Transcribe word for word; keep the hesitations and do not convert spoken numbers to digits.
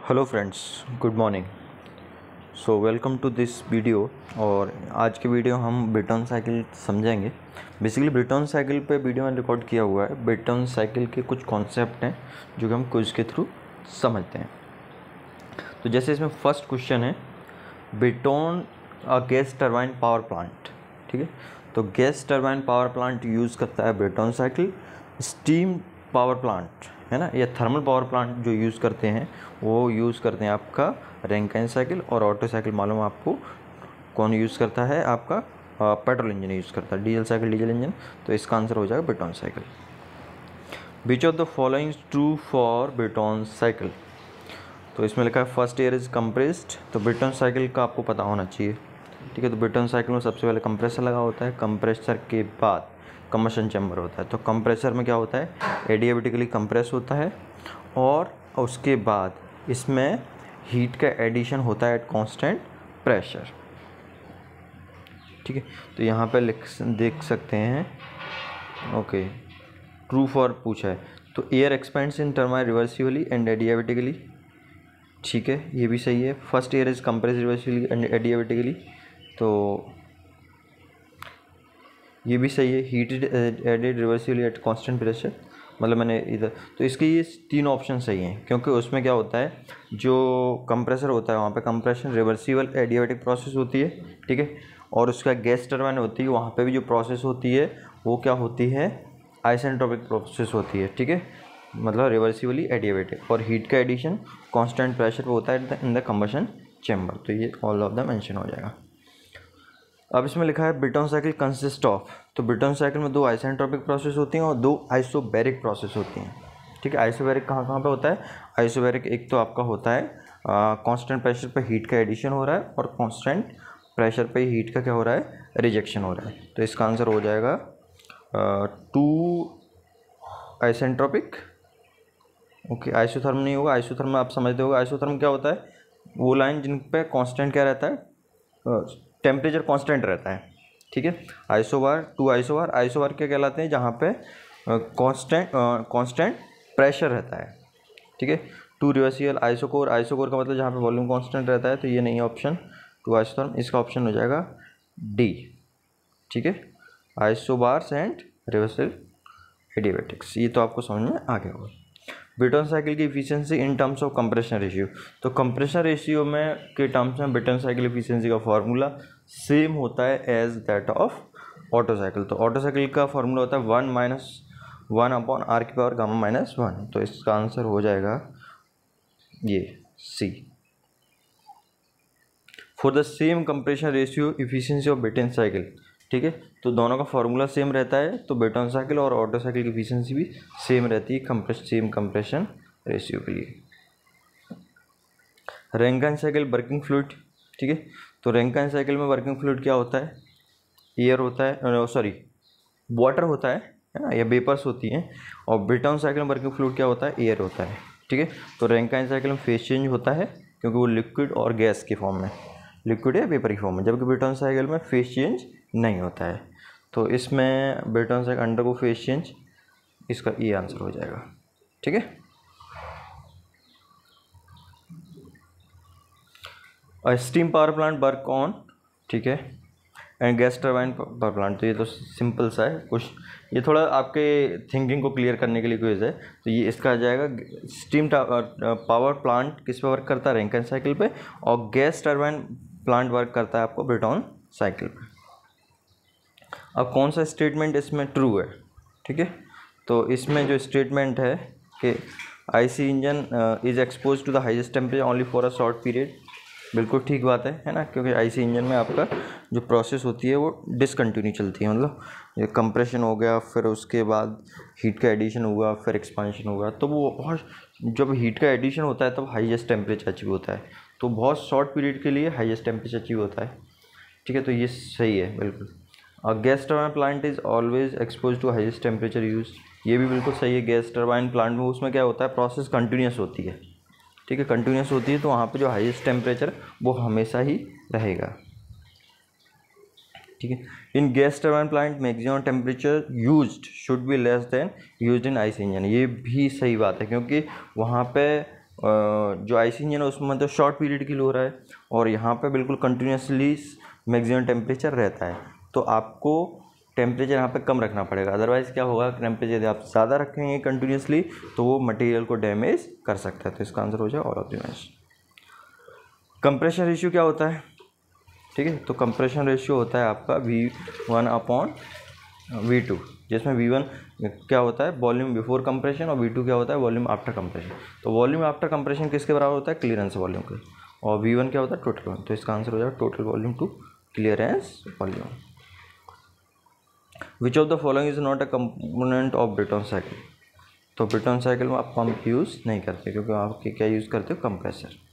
Hello friends, good morning. So welcome to this video. और आज के वीडियो हम ब्रेटन साइकिल समझेंगे। बेसिकली ब्रेटन साइकिल पे वीडियो में रिकॉर्ड किया हुआ है। ब्रेटन साइकिल के कुछ कॉन्सेप्ट हैं जो कि हम क्विज के थ्रू समझते हैं। तो जैसे इसमें फर्स्ट क्वेश्चन है, Brayton a gas turbine power plant. ठीक है, तो gas turbine power plant use करता है Brayton cycle. Steam power plant है ना, या थर्मल पावर प्लांट जो यूज़ करते हैं वो यूज़ करते हैं आपका रैंकिन साइकिल। और ऑटो साइकिल मालूम आपको कौन यूज़ करता है, आपका पेट्रोल इंजन यूज़ करता है, डीजल साइकिल डीजल इंजन। तो इसका आंसर हो जाएगा Brayton cycle. Which of the following true for Brayton cycle. तो इसमें लिखा है फर्स्ट एयर इज कंप्रेस्ड। तो ब्रेटन साइकिल का आपको पता होना चाहिए। ठीक है, तो ब्रेटन साइकिल में सबसे पहले कंप्रेसर लगा होता है, कंप्रेसर के बाद कंबशन चैम्बर होता है। तो कंप्रेसर में क्या होता है, एडियाबेटिकली कंप्रेस होता है और उसके बाद इसमें हीट का एडिशन होता है एट कांस्टेंट प्रेशर। ठीक है, तो यहाँ पे लिख देख सकते हैं। ओके, ट्रू फॉर पूछा है तो air expands in turbine reversibly and adiabatically. ठीक है, ये भी सही है। First air is compress reversibly and adiabatically, तो ये भी सही है। Heated added reversibly at constant pressure, मतलब मैंने इधर, तो इसके ये तीन ऑप्शन सही हैं। क्योंकि उसमें क्या होता है, जो कंप्रेसर होता है वहाँ पे कंप्रेशन रिवर्सिबल एडियाबेटिक प्रोसेस होती है। ठीक है, और उसका गैस टरबाइन होती है, वहाँ पे भी जो प्रोसेस होती है वो क्या होती है, आइसेंट्रोपिक प्रोसेस होती है। ठीक है, मतलब रिवर्सिबली एडियाबेटिक। और हीट का एडिशन कांस्टेंट प्रेशर पे होता है इन द कंबशन चैम्बर। तो ये ऑल ऑफ द मेंशन हो जाएगा। अब इसमें लिखा है ब्रेटन साइकिल कंसिस्ट ऑफ। तो ब्रेटन साइकिल में दो आइसेंट्रोपिक प्रोसेस होती हैं और दो आइसोबैरिक प्रोसेस होती हैं। ठीक है, आइसोबैरिक कहाँ कहाँ पे होता है, आइसोबैरिक एक तो आपका होता है कांस्टेंट प्रेशर पे हीट का एडिशन हो रहा है और कांस्टेंट प्रेशर पे हीट का क्या हो रहा है, रिजेक्शन हो रहा है। तो इसका आंसर हो जाएगा टू आइसेंट्रोपिक। ओके, आइसोथर्म नहीं होगा। आइसोथर्म में आप समझते होगा आइसोथर्म क्या होता है, वो लाइन जिन पे कांस्टेंट क्या रहता है, टेम्परेचर कांस्टेंट रहता है। ठीक है, आइसोबार, टू आइसोबार। आइसोबार क्या कहलाते हैं, जहाँ पे कांस्टेंट कांस्टेंट प्रेशर रहता है। ठीक है, टू रिवर्सिबल आइसोकोर। आइसोकोर का मतलब जहाँ पे वॉल्यूम कांस्टेंट रहता है। तो ये नहीं है ऑप्शन टू आइसोथर्म, इसका ऑप्शन हो जाएगा डी। ठीक है, आइसोबार्स एंड रिवर्सिबल एडियाबेटिक्स। ये तो आपको समझ में आ गया होगा। ब्रेटन साइकिल की efficiency in terms of compression ratio. तो कंप्रेशन रेशियो में के टर्म्स में ब्रेटन साइकिल इफिशियंसी का फार्मूला सेम होता है as that of Otto cycle. तो ऑटो साइकिल का फार्मूला होता है one minus one upon r की पावर गामा माइनस वन। तो इसका आंसर हो जाएगा ये C. For the same compression ratio efficiency of Brayton cycle. ठीक है, तो दोनों का फार्मूला सेम रहता है। तो ब्रेटन साइकिल और ऑटो साइकिल की इफिशियंसी भी सेम रहती है कंप्रेस सेम कंप्रेशन रेशियो के लिए। Rankine cycle working fluid. ठीक है, तो रैंकिन साइकिल में वर्किंग फ्लूइड क्या होता है, एयर होता है, सॉरी वाटर होता है है ना, या वेपर्स होती हैं। और ब्रेटन साइकिल में वर्किंग फ्लूइड क्या होता है, एयर होता है। ठीक है, तो रैंकिन साइकिल में फेज चेंज होता है क्योंकि वो लिक्विड और गैस के फॉर्म में, लिक्विड या वेपर की फॉर्म में, जबकि ब्रेटन साइकिल में फेज चेंज नहीं होता है। तो इसमें ब्रेटन साइकिल अंडर को फेज चेंज, इसका ये आंसर हो जाएगा। ठीक है, और steam power plant work on, ठीक है, and gas turbine power plant. तो ये तो सिंपल सा है कुछ, ये थोड़ा आपके थिंकिंग को क्लियर करने के लिए क्विज है। तो ये इसका आ जाएगा स्टीम पावर प्लांट किस पे वर्क करता है, रैंकिन साइकिल पे, और गैस टरबाइन प्लांट वर्क करता है आपको ब्रेटन साइकिल पे। अब कौन सा स्टेटमेंट इसमें ट्रू है, ठीक है, तो इसमें जो स्टेटमेंट है कि IC engine is expose to the highest temperature only for a short period, बिल्कुल ठीक बात है है ना, क्योंकि आईसी इंजन में आपका जो प्रोसेस होती है वो डिसकंटिन्यू चलती है। मतलब ये कंप्रेशन हो गया, फिर उसके बाद हीट का एडिशन हुआ, फिर एक्सपांशन हुआ, तो वो बहुत, जब हीट का एडिशन होता है तब हाईएस्ट टेम्परेचर अचीव होता है। तो बहुत शॉर्ट पीरियड के लिए हाईएस्ट टेम्परेचर अचीव होता है। ठीक है, तो ये सही है बिल्कुल। और gas turbine plant is always expose to highest temperature use, ये भी बिल्कुल सही है। गैस टरबाइन प्लांट में उसमें क्या होता है, प्रोसेस कंटिन्यूस होती है। ठीक है, कंटिन्यूस होती है, तो वहाँ पे जो हाईएस्ट टेम्परेचर वो हमेशा ही रहेगा। ठीक है, in gas turbine plant maximum temperature used should be less than used in IC engine, ये भी सही बात है, क्योंकि वहाँ पे जो आईसी इंजन है उसमें तो शॉर्ट पीरियड के लिए हो रहा है, और यहाँ पे बिल्कुल कंटिन्यूसली मैक्सिमम टेम्परेचर रहता है, तो आपको टेम्परेचर यहाँ पे कम रखना पड़ेगा। अदरवाइज़ क्या होगा, टेम्परेचर यदि आप ज़्यादा रखेंगे कंटिन्यूसली तो वो मटेरियल को डैमेज कर सकता है। तो इसका आंसर हो जाए all of the match. Compression ratio क्या होता है, ठीक है, तो कंप्रेशन रेशियो होता है आपका V one upon V two, जिसमें वी वन क्या होता है, वॉल्यूम बिफोर कंप्रेशन, और वी टू क्या होता है, वॉल्यूम आफ्टर कंप्रेशन। तो वॉल्यूम आफ्टर कंप्रेशन किसके बराबर होता है, क्लियरेंस वॉल्यूम के, और वी वन क्या होता है, टोटल वॉल्यूम। तो इसका आंसर हो जाएगा total volume to clearance volume. Which of the following is not a component of Brayton cycle. तो ब्रेटॉन साइकिल में आप पंप यूज़ नहीं करते, क्योंकि आप क्या यूज़ करते हो, कंप्रेसर।